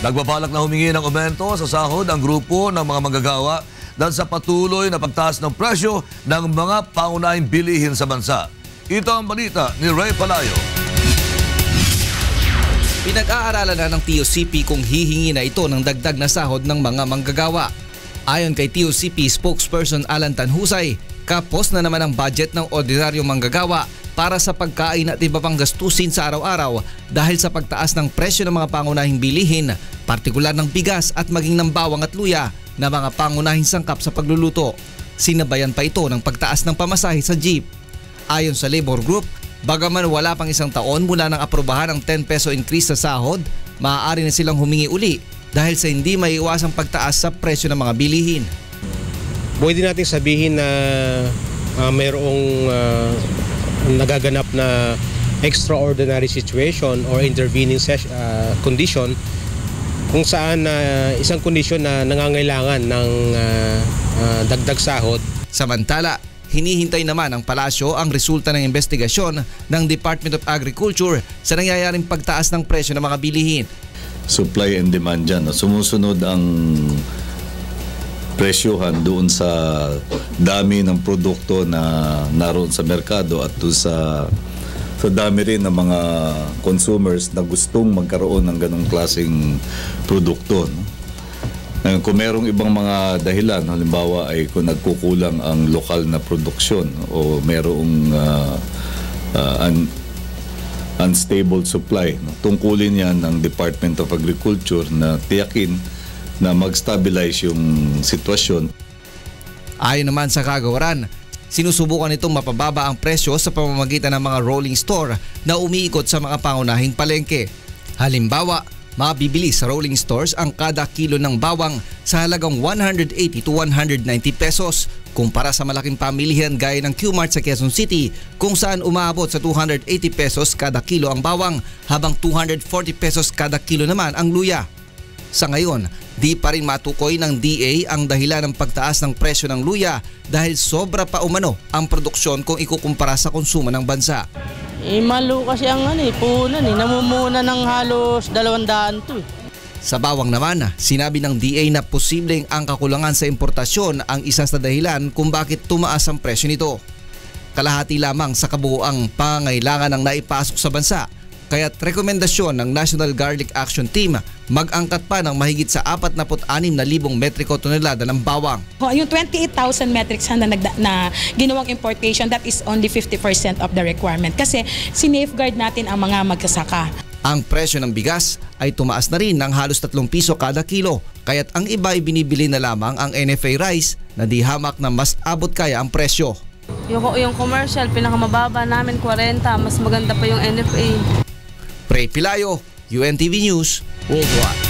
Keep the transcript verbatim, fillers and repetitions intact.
Nagbabalak na humingi ng umento sa sahod ang grupo ng mga manggagawa dahil sa patuloy na pagtaas ng presyo ng mga pangunahing bilihin sa bansa. Ito ang balita ni Ray Palayo. Pinag-aaralan na ng T U C P kung hihingi na ito ng dagdag na sahod ng mga manggagawa. Ayon kay T U C P Spokesperson Alan Tanjusay, kapos na naman ang budget ng ordinaryong manggagawa para sa pagkain at iba pang gastusin sa araw-araw dahil sa pagtaas ng presyo ng mga pangunahing bilihin, partikular ng bigas at maging ng bawang at luya na mga pangunahing sangkap sa pagluluto. Sinabayan pa ito ng pagtaas ng pamasahe sa jeep. Ayon sa labor group, bagaman wala pang isang taon mula nang aprobahan ang ten peso increase sa sahod, maaari na silang humingi uli dahil sa hindi maiiwasang pagtaas sa presyo ng mga bilihin. Pwede natin sabihin na uh, mayroong uh, nagaganap na extraordinary situation or intervening uh, condition kung saan uh, isang kondisyon na nangangailangan ng uh, uh, dagdag sahod. Samantala, hinihintay naman ng palasyo ang resulta ng investigasyon ng Department of Agriculture sa nangyayaring pagtaas ng presyo ng mga bilihin. Supply and demand dyan. Sumusunod ang presyohan doon sa dami ng produkto na naroon sa merkado at doon sa, sa dami rin ng mga consumers na gustong magkaroon ng ganong klaseng produkto. No? Kung merong ibang mga dahilan, halimbawa ay kung nagkukulang ang lokal na produksyon o merong uh, uh, un, unstable supply, no? Tungkulin yan ng Department of Agriculture na tiyakin na mag-stabilize yung sitwasyon. Ayon naman sa kagawaran, sinusubukan itong mapababa ang presyo sa pamamagitan ng mga rolling store na umiikot sa mga pangunahing palengke. Halimbawa, mabibili sa rolling stores ang kada kilo ng bawang sa halagang one hundred eighty to one hundred ninety pesos kumpara sa malaking pamilihan gaya ng Q-Mart sa Quezon City kung saan umaabot sa two hundred eighty pesos kada kilo ang bawang habang two hundred forty pesos kada kilo naman ang luya. Sa ngayon, di pa rin matukoy ng D A ang dahilan ng pagtaas ng presyo ng luya dahil sobra pa umano ang produksyon kung ikukumpara sa konsumo ng bansa. Eh, malo kasi ang ano, eh, punan eh. Namumuna ng halos dalawang daan to eh. Sa bawang naman, sinabi ng D A na posibleng ang kakulangan sa importasyon ang isa sa dahilan kung bakit tumaas ang presyo nito. Kalahati lamang sa kabuuang pangangailangan ng naipasok sa bansa. Kaya't rekomendasyon ng National Garlic Action Team mag-angkat pa ng mahigit sa forty-six thousand metriko tonelada ng bawang. Yung twenty-eight thousand metric ton na, na ginawang importation, that is only fifty percent of the requirement kasi sinafeguard natin ang mga magsasaka. Ang presyo ng bigas ay tumaas na rin ng halos tatlong piso kada kilo, kaya't ang iba ay binibili na lamang ang N F A rice na di hamak na mas abot kaya ang presyo. Yung, yung commercial, pinakamababa namin forty, mas maganda pa yung N F A. Ray Palayo, U N T V News, Worldwide.